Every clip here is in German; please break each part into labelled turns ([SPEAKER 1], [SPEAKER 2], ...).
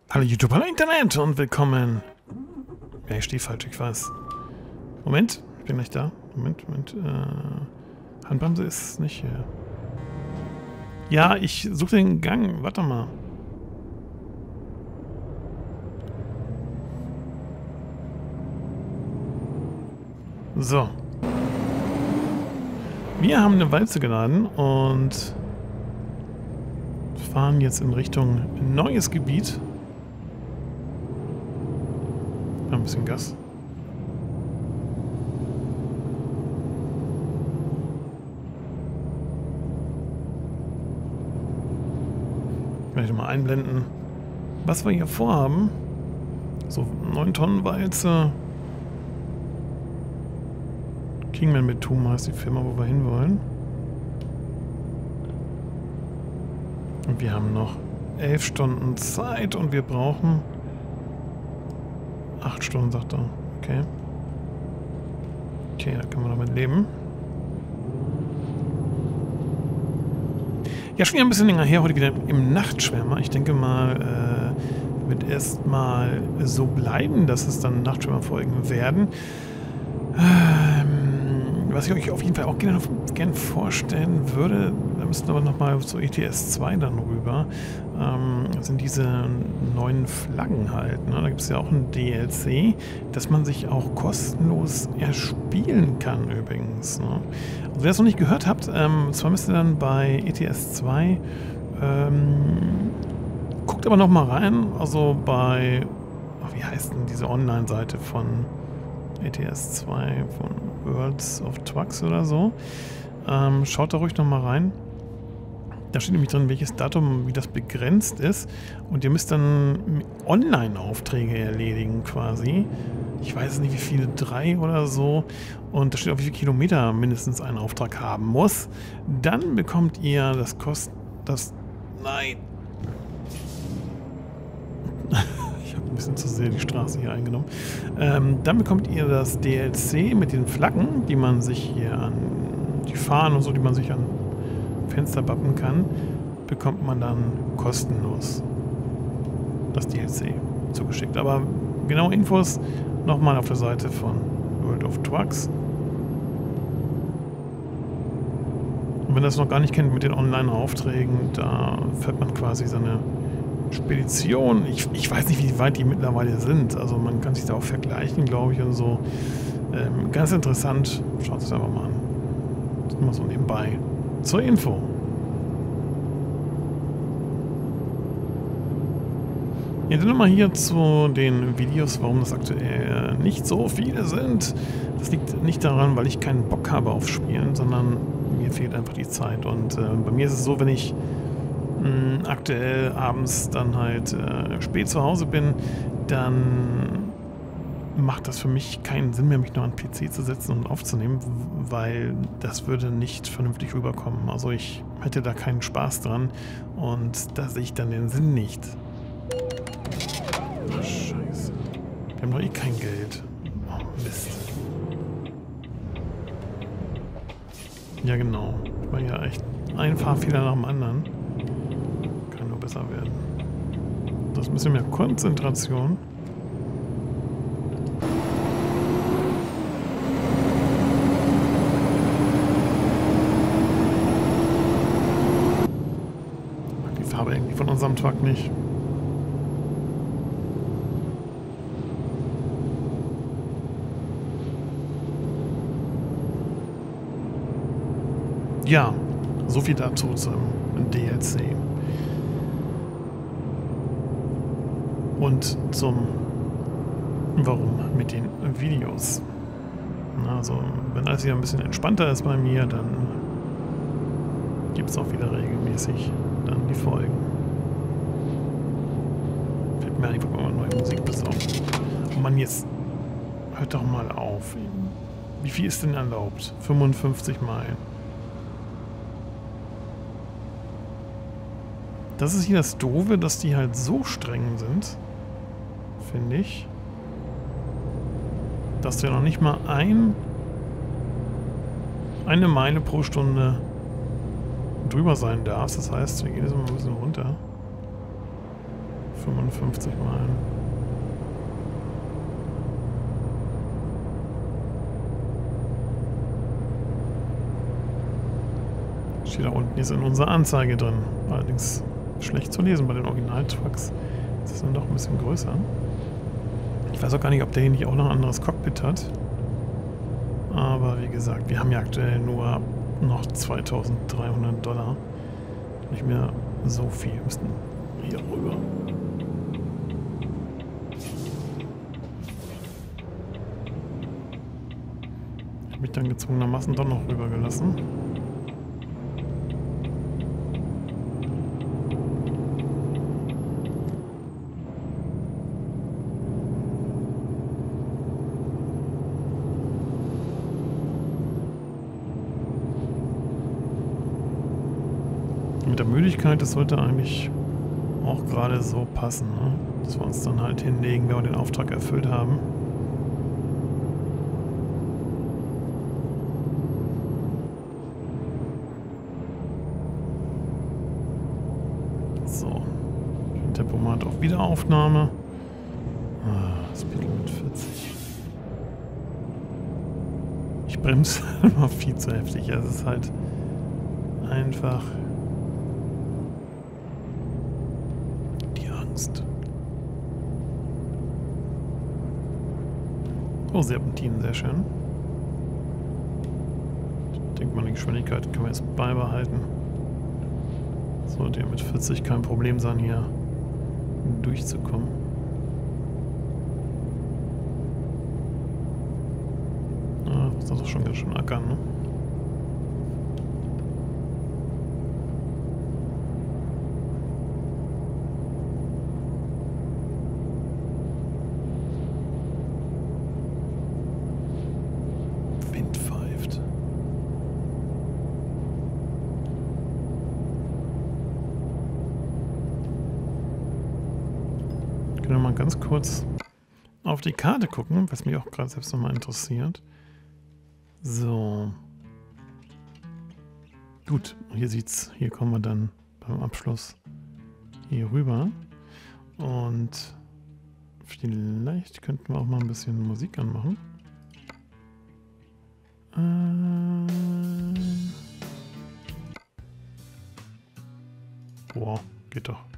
[SPEAKER 1] Hallo YouTube, hallo Internet und willkommen. Ja, ich stehe falsch, ich weiß. Moment, ich bin gleich da. Moment. Handbremse ist nicht hier. Ja, ich suche den Gang. Warte mal. So. Wir haben eine Walze geladen und fahren jetzt in Richtung neues Gebiet. Ein bisschen Gas. Gleich mal einblenden, was wir hier vorhaben. So 9 Tonnen Walze. Kingman Betum heißt die Firma, wo wir hinwollen. Und wir haben noch 11 Stunden Zeit und wir brauchen 8 Stunden, sagt er. Okay. Okay, da können wir damit leben. Ja, schon wieder ein bisschen länger her, heute wieder im Nachtschwärmer. Ich denke mal, wird erstmal so bleiben, dass es dann Nachtschwärmer-Folgen werden. Was ich euch auf jeden Fall auch gerne vorstellen würde, da müssten wir aber nochmal zu ETS 2 dann rüber, sind diese neuen Flaggen halt. Ne? Da gibt es ja auch ein DLC, das man sich auch kostenlos erspielen kann übrigens. Ne? Also wer es noch nicht gehört habt, zwar müsst ihr dann bei ETS 2, guckt aber nochmal rein, also bei, wie heißt denn diese Online-Seite von ETS 2 von Worlds of Trucks oder so. Schaut da ruhig nochmal rein. Da steht nämlich drin, welches Datum, wie das begrenzt ist. Und ihr müsst dann Online-Aufträge erledigen quasi. Ich weiß nicht, wie viele, 3 oder so. Und da steht auch, wie viele Kilometer mindestens ein Auftrag haben muss. Dann bekommt ihr Nein. Ein bisschen zu sehr die Straße hier eingenommen. Dann bekommt ihr das DLC mit den Flaggen, die man sich hier an die Fahnen und so, die man sich an Fenster bappen kann, bekommt man dann kostenlos das DLC zugeschickt. Aber genaue Infos nochmal auf der Seite von World of Trucks. Und wenn ihr das noch gar nicht kennt mit den Online-Aufträgen, da fährt man quasi seine Spedition. Ich weiß nicht, wie weit die mittlerweile sind. Also man kann sich da auch vergleichen, glaube ich, und so. Ganz interessant. Schaut es einfach mal an. Das ist immer so nebenbei. Zur Info. Ja, dann nochmal hier zu den Videos, warum das aktuell nicht so viele sind. Das liegt nicht daran, weil ich keinen Bock habe auf Spielen, sondern mir fehlt einfach die Zeit. Und bei mir ist es so, wenn ich aktuell abends dann halt spät zu Hause bin, dann macht das für mich keinen Sinn mehr, mich noch an den PC zu setzen und aufzunehmen, weil das würde nicht vernünftig rüberkommen. Also ich hätte da keinen Spaß dran und da sehe ich dann den Sinn nicht. Oh, Scheiße. Wir haben doch eh kein Geld. Oh, Mist. Ja genau. Ich war ja echt ein Fahrfehler nach dem anderen. Kann nur besser werden. Das ist ein bisschen mehr Konzentration. Mag die Farbe irgendwie von unserem Truck nicht. Ja, so viel dazu zum DLC. Und zum Warum mit den Videos. Also, wenn alles wieder ein bisschen entspannter ist bei mir, dann gibt es auch wieder regelmäßig dann die Folgen. Fällt mir einfach mal neue Musik besorgt. Oh Mann, jetzt hört doch mal auf. Wie viel ist denn erlaubt? 55 Meilen. Das ist hier das Doofe, dass die halt so streng sind, finde ich, dass du ja noch nicht mal eine Meile pro Stunde drüber sein darfst. Das heißt, wir gehen jetzt mal ein bisschen runter. 55 Meilen. Steht da unten jetzt in unserer Anzeige drin. Allerdings schlecht zu lesen bei den Original-Trucks. Das ist dann doch ein bisschen größer. Ich weiß auch gar nicht, ob der hier nicht auch noch ein anderes Cockpit hat. Aber wie gesagt, wir haben ja aktuell nur noch $2.300. Nicht mehr so viel. Wir müssten hier rüber. Ich habe mich dann gezwungenermaßen doch noch rübergelassen. Mit der Müdigkeit, das sollte eigentlich auch gerade so passen, ne? Dass wir uns dann halt hinlegen, wenn wir den Auftrag erfüllt haben. So. Tempomat auf Wiederaufnahme. Speedlimit 40. Ich bremse immer viel zu heftig. Es ist halt einfach... Oh, Serpentinen, sehr schön. Ich denke mal, die Geschwindigkeit können wir jetzt beibehalten. Sollte ja mit 40 kein Problem sein, hier durchzukommen. Ah, das ist doch schon ganz schön ackern, ne? Können wir mal ganz kurz auf die Karte gucken, was mich auch gerade selbst nochmal interessiert. So. Gut, hier kommen wir dann beim Abschluss hier rüber. Und vielleicht könnten wir auch mal ein bisschen Musik anmachen. Boah, geht doch.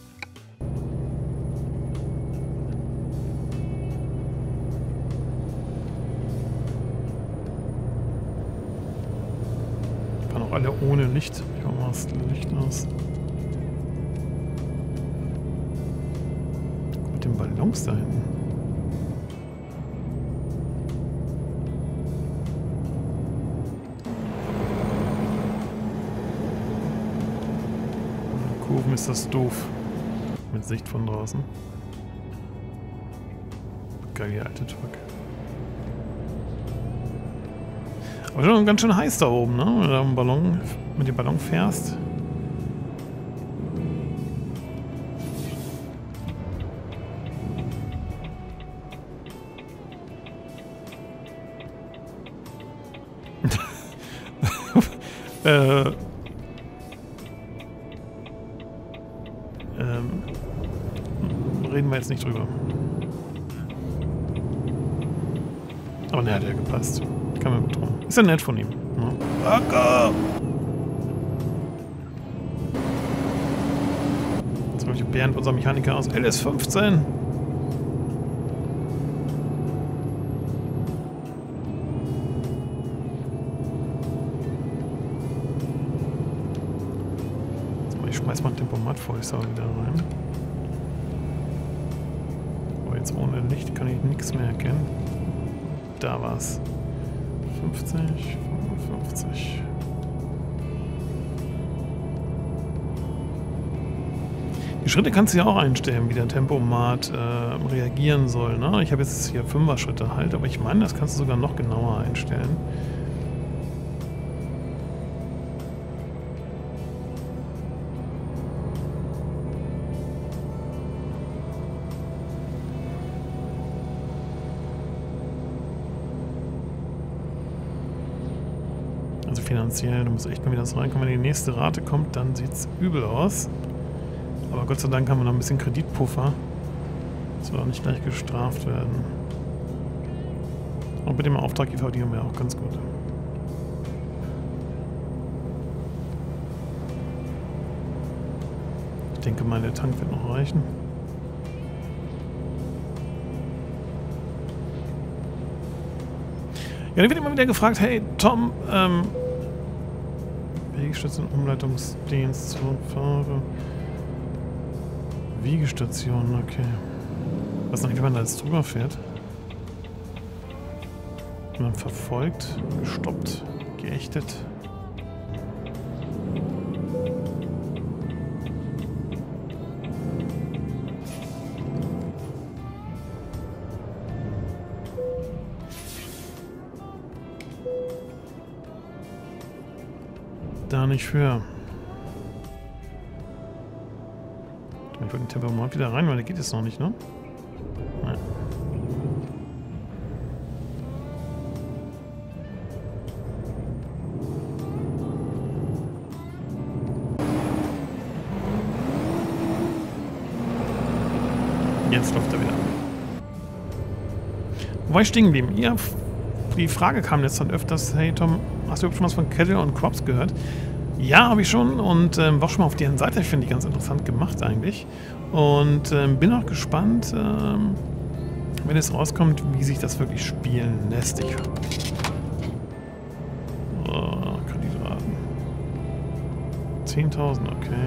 [SPEAKER 1] Alle ohne Licht. Ich mache mal das Licht aus. Mit den Ballons da hinten. In Kurven ist das doof. Mit Sicht von draußen. Geil, die alte Truck. Aber schon ganz schön heiß da oben, ne? Wenn du da mit dem Ballon fährst. Reden wir jetzt nicht drüber. Aber ne, hat ja gepasst. Kann man betrauen. Ist ja nett von ihm. Ne? Acker! Jetzt habe ich Bernd, unser Mechaniker aus LS15. Ich schmeiß mal ein Tempomat vor, ich sage wieder rein. Aber jetzt ohne Licht kann ich nichts mehr erkennen. Da war's. 50, 55. Die Schritte kannst du ja auch einstellen, wie der Tempomat reagieren soll. Ne? Ich habe jetzt hier 5er Schritte halt, aber ich meine, das kannst du sogar noch genauer einstellen. Also finanziell, du musst echt mal wieder reinkommen. Wenn die nächste Rate kommt, dann sieht es übel aus. Aber Gott sei Dank haben wir noch ein bisschen Kreditpuffer, dass wir auch nicht gleich gestraft werden. Und mit dem Auftrag verdienen wir auch ganz gut. Ich denke mal, der Tank wird noch reichen. Ja, dann wird immer wieder gefragt, hey Tom, Wegestation, Umleitungsdienst, Fahrer, Wiegestation, okay. Was eigentlich, wenn man da jetzt drüber fährt? Und dann verfolgt, gestoppt, geächtet. Da nicht für. Ich wollte den Tempomat wieder rein, weil der geht jetzt noch nicht, ne? Nein. Jetzt läuft er wieder. Wo war ich stehen geblieben? Ja, die Frage kam jetzt dann öfters, hey Tom, hast du überhaupt schon was von Kettle und Quops gehört? Ja, habe ich schon und war schon mal auf deren Seite. Ich finde die ganz interessant gemacht eigentlich. Und bin auch gespannt, wenn es rauskommt, wie sich das wirklich spielen lässt. Kreditraten. 10.000, okay.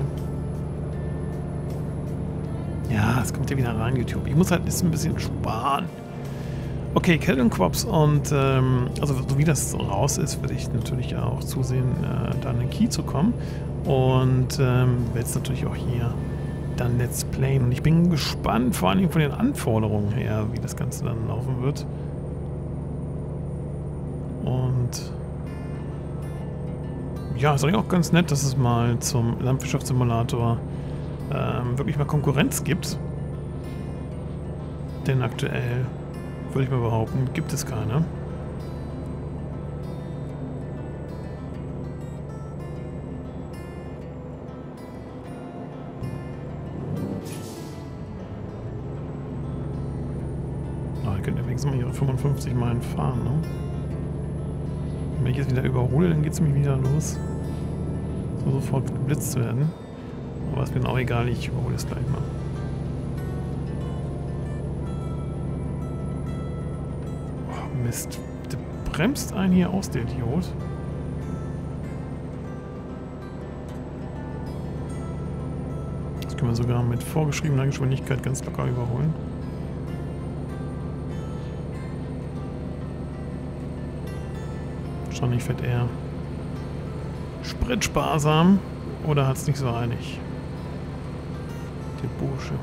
[SPEAKER 1] Ja, es kommt ja wieder rein, YouTube. Ich muss halt jetzt ein bisschen sparen. Okay, Kettle und Quops und also so wie das raus ist, werde ich natürlich auch zusehen, da in den Key zu kommen und werde es natürlich auch hier dann Let's Playen und ich bin gespannt, vor allen Dingen von den Anforderungen her, wie das Ganze dann laufen wird. Und ja, ist eigentlich auch ganz nett, dass es mal zum Landwirtschaftssimulator wirklich mal Konkurrenz gibt, denn aktuell würde ich mal behaupten, gibt es keine. Ah, ihr könnt ja wenigstens mal ihre 55 Meilen fahren, ne? Wenn ich jetzt wieder überhole, dann geht es mir wieder los. So sofort geblitzt werden. Aber ist mir auch egal, ich überhole es gleich mal. Mist. Der bremst einen hier aus, der Idiot. Das können wir sogar mit vorgeschriebener Geschwindigkeit ganz locker überholen. Wahrscheinlich fährt er spritsparsam oder hat es nicht so eilig. Der Bursche.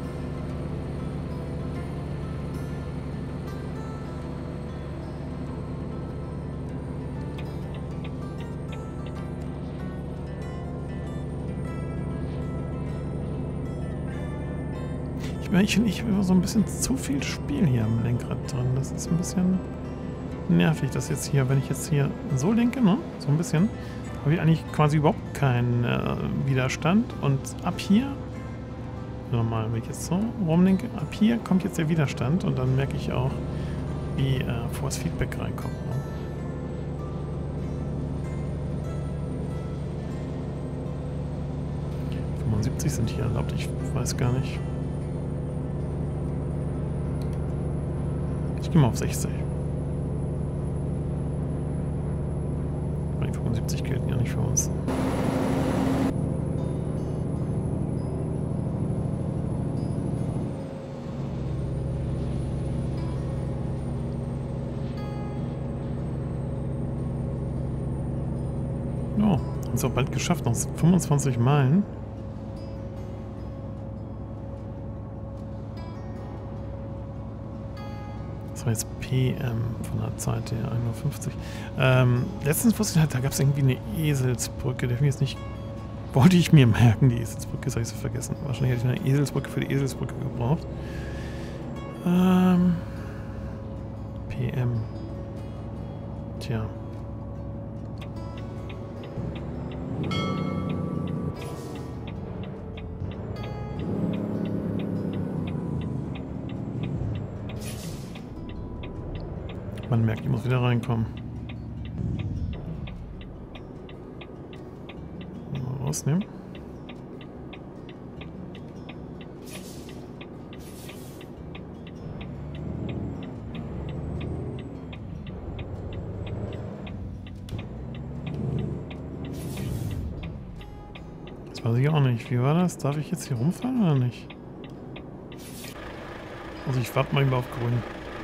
[SPEAKER 1] Ich finde, ich habe so ein bisschen zu viel Spiel hier am Lenkrad drin. Das ist ein bisschen nervig, dass jetzt hier, wenn ich jetzt hier so lenke, ne, so ein bisschen, habe ich eigentlich quasi überhaupt keinen Widerstand. Und ab hier, normal, wenn ich jetzt so rumlenke, ab hier kommt jetzt der Widerstand und dann merke ich auch, wie Force Feedback reinkommt. Ne? Sind hier erlaubt, ich weiß gar nicht. Ich gehe mal auf 60. Die 75 gelten ja nicht für uns. Ja, haben es auch bald geschafft, noch 25 Meilen. Das war jetzt PM von der Zeit her, 1:50. Letztens wusste ich halt, da gab es irgendwie eine Eselsbrücke, der jetzt nicht. Wollte ich mir merken, die Eselsbrücke, das habe ich so vergessen. Wahrscheinlich hätte ich eine Eselsbrücke für die Eselsbrücke gebraucht. PM. Tja. Man merkt, ich muss wieder reinkommen. Mal rausnehmen. Das weiß ich auch nicht. Wie war das? Darf ich jetzt hier rumfahren oder nicht? Also ich warte mal lieber auf grün.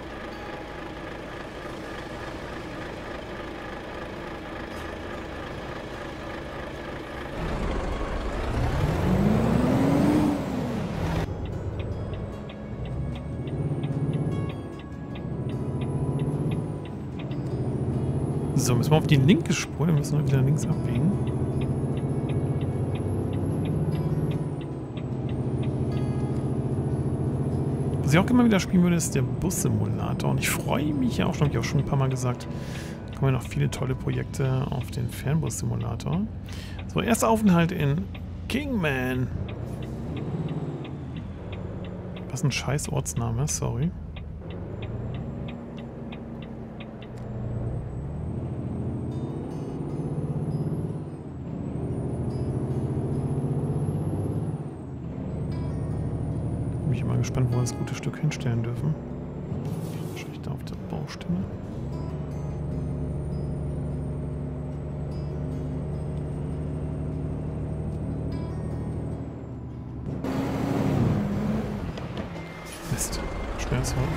[SPEAKER 1] So, müssen wir auf die linke Spur, dann müssen wir wieder links abbiegen. Was ich auch immer wieder spielen würde, ist der Bus-Simulator. Und ich freue mich ja auch schon, habe ich auch schon ein paar Mal gesagt, da kommen ja noch viele tolle Projekte auf den Fernbus-Simulator. So, erster Aufenthalt in Kingman. Was ein scheiß Ortsname, sorry. Bin ich immer gespannt, wo wir das gute Stück hinstellen dürfen. Wahrscheinlich da auf der Baustelle. Mist. Schweres Holz.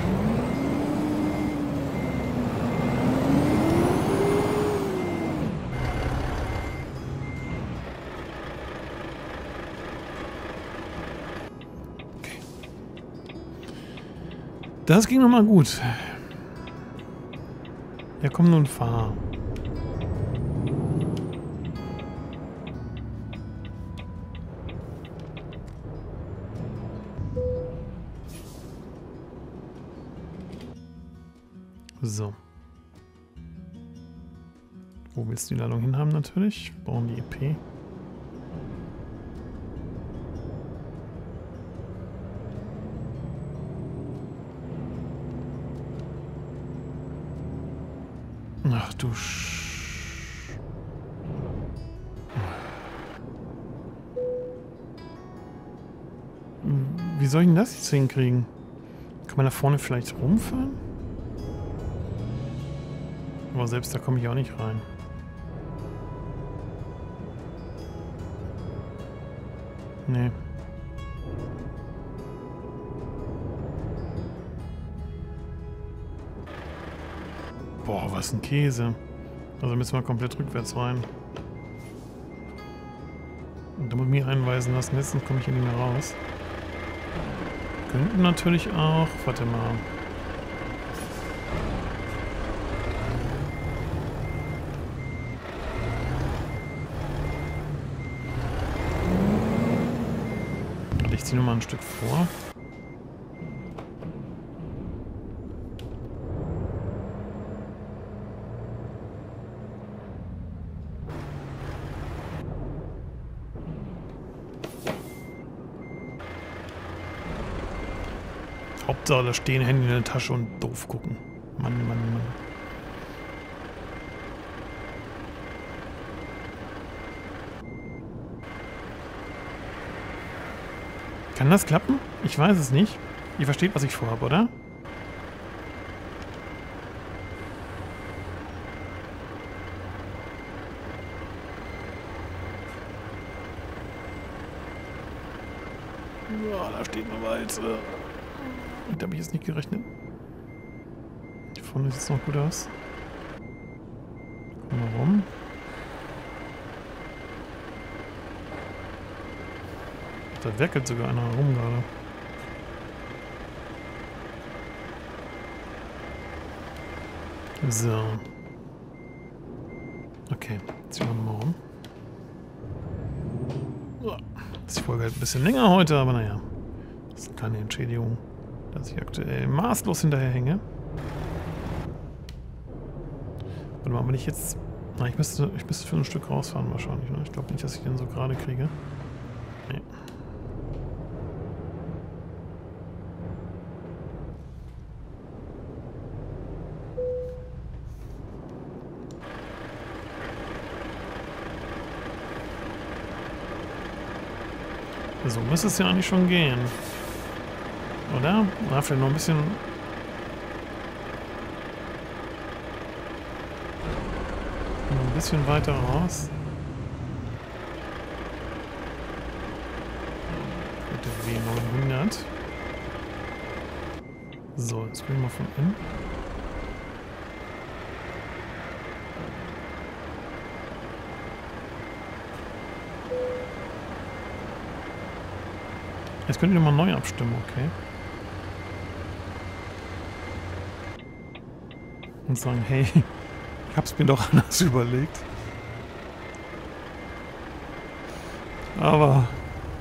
[SPEAKER 1] Das ging nochmal gut. Ja, komm nun, fahr. So. Wo willst du die Ladung hinhaben natürlich? Wir brauchen die EP. Ach du Wie soll ich denn das jetzt hinkriegen? Kann man da vorne vielleicht rumfahren? Aber selbst da komme ich auch nicht rein. Nee. Boah, was ein Käse. Also müssen wir komplett rückwärts rein. Und da muss ich mich einweisen lassen, sonst komme ich hier nicht mehr raus. Könnten natürlich auch... Warte mal. Ich ziehe nochmal ein Stück vor. Hauptsache, da stehen Hände in der Tasche und doof gucken. Mann, Mann, Mann. Kann das klappen? Ich weiß es nicht. Ihr versteht, was ich vorhabe, oder? Ja, da steht noch weit. Und da habe ich jetzt nicht gerechnet. Hier vorne sieht es noch gut aus. Gucken wir rum. Da werkelt sogar einer rum gerade. So. Okay, jetzt schauen wir mal rum. Die Folge halt ein bisschen länger heute, aber naja. Das ist keine Entschädigung, dass ich aktuell maßlos hinterherhänge. Warte mal, wenn ich jetzt... Na, ich müsste für ein Stück rausfahren wahrscheinlich. Ne? Ich glaube nicht, dass ich den so gerade kriege. Nee. So müsste es ja eigentlich schon gehen. Oder? Na, vielleicht noch ein bisschen... Noch ein bisschen weiter raus. Mit der W900. So, jetzt gucken wir mal von innen. Jetzt könnt ihr mal neu abstimmen, okay. Und sagen, hey, ich hab's mir doch anders überlegt. Aber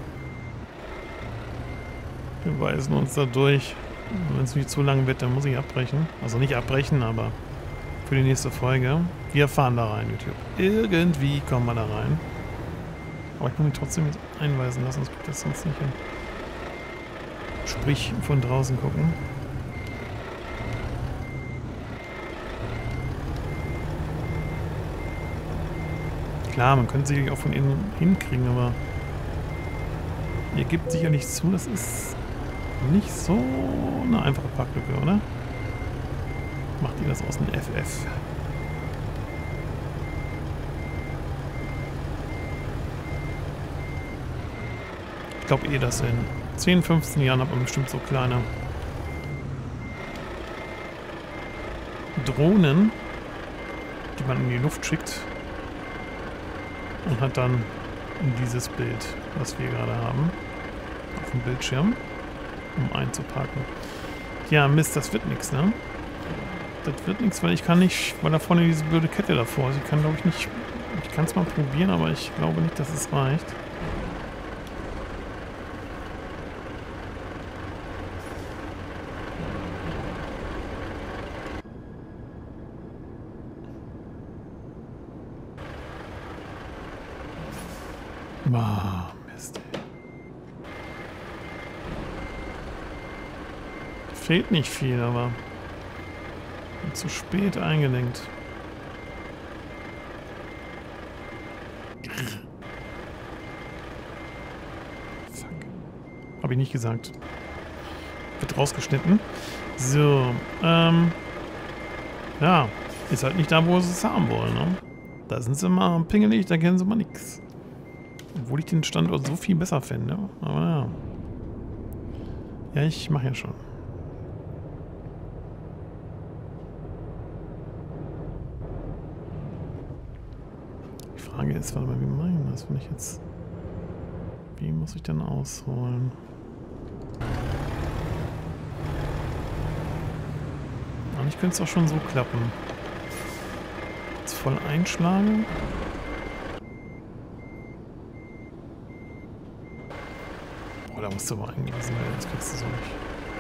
[SPEAKER 1] wir weisen uns da durch. Wenn es nicht zu lang wird, dann muss ich abbrechen. Also nicht abbrechen, aber für die nächste Folge. Wir fahren da rein, YouTube. Irgendwie kommen wir da rein. Aber ich muss mich trotzdem jetzt einweisen lassen, sonst kriegt das sonst nicht hin. Sprich, von draußen gucken. Klar, man könnte sicherlich auch von innen hinkriegen, aber ihr gebt sicherlich zu, das ist nicht so eine einfache Parklücke, oder? Macht ihr das aus dem FF? Ich glaube eh, dass in 10, 15 Jahren hat man bestimmt so kleine Drohnen, die man in die Luft schickt und hat dann dieses Bild, was wir gerade haben, auf dem Bildschirm, um einzuparken. Ja, Mist, das wird nichts, ne? Das wird nichts, weil ich kann nicht, weil da vorne diese blöde Kette davor ist. Ich kann, glaube ich, nicht, ich kann es mal probieren, aber ich glaube nicht, dass es reicht. Ah, Mist. Fehlt nicht viel, aber zu spät eingelenkt. Fuck. Habe ich nicht gesagt. Wird rausgeschnitten. So, ja, ist halt nicht da, wo sie es haben wollen, ne? Da sind sie mal pingelig, da kennen sie mal nichts. Obwohl ich den Standort so viel besser fände. Aber ja. Ja, ich mache ja schon. Die Frage ist, warte mal, wie mache ich das, wenn ich jetzt... Wie muss ich denn ausholen? Eigentlich könnte es auch schon so klappen. Jetzt voll einschlagen. Da musst du aber eingewiesen werden, das kriegst du so nicht.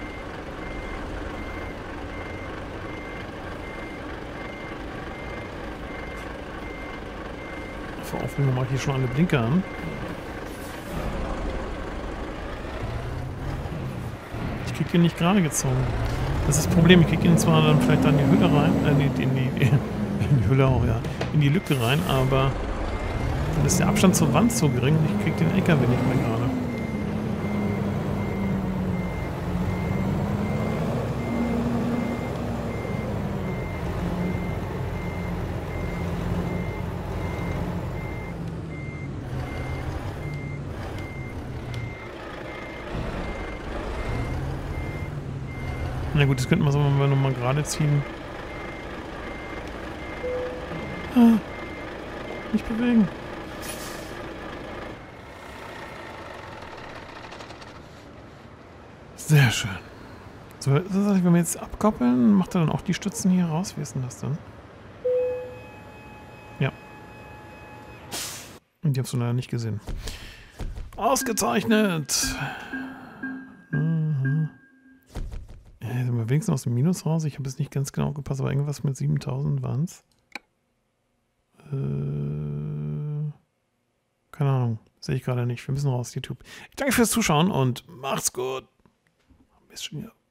[SPEAKER 1] Für Aufregung mache ich hier schon alle Blinker an. Ich krieg den nicht gerade gezogen. Das ist das Problem, ich krieg ihn zwar dann vielleicht in die Hülle rein, in die Hülle auch, ja, in die Lücke rein, aber dann ist der Abstand zur Wand so gering und ich krieg den LKW nicht mehr gerade. Na gut, das könnten wir so nochmal gerade ziehen. Ah, nicht bewegen. Sehr schön. So, das heißt, wenn wir jetzt abkoppeln, macht er dann auch die Stützen hier raus? Wie ist denn das dann? Ja. Und die hast du leider nicht gesehen. Ausgezeichnet! Sind wir wenigstens aus dem Minus raus? Ich habe jetzt nicht ganz genau gepasst, aber irgendwas mit 7000 waren es. Keine Ahnung. Sehe ich gerade nicht. Wir müssen raus, YouTube. Ich danke fürs Zuschauen und macht's gut. Bis schon wieder.